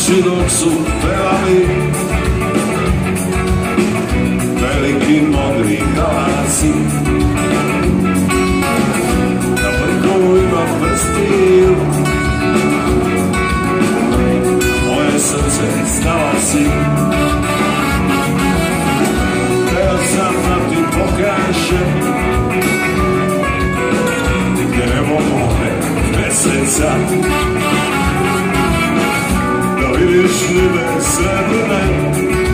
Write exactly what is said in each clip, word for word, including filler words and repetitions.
noći dok su pevali veliki modri galasi, na vrhovima prstiju moje srce stala si. Teo sam da ti pokažem nebo more meseca, da vidiš ribe srebrne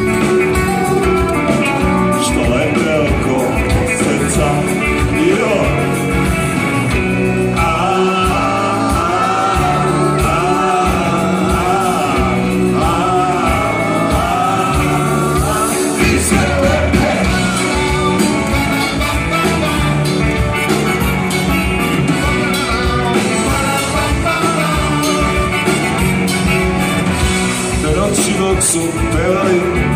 što lete oko srca. Jo! Dok su pevali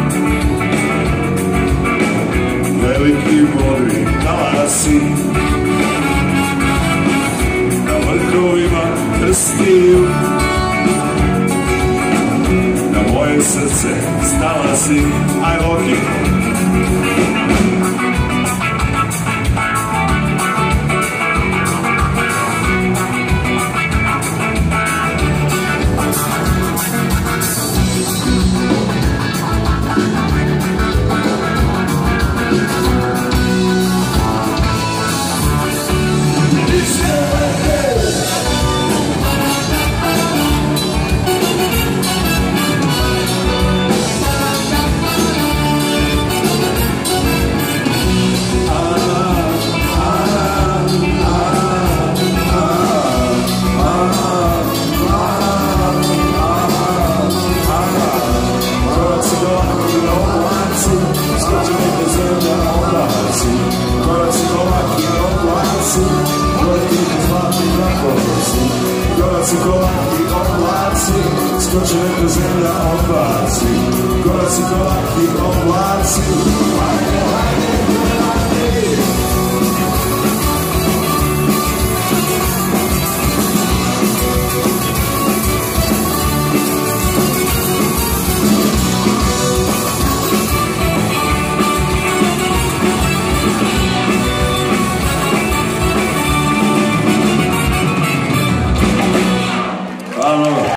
veliki modri talasi, na vrhovima prstiju na moje srce stala si. Aj, Loki! Koraci kolaki oblaci, skoči neka zemlja odbaci. Koraci kolaki oblaci.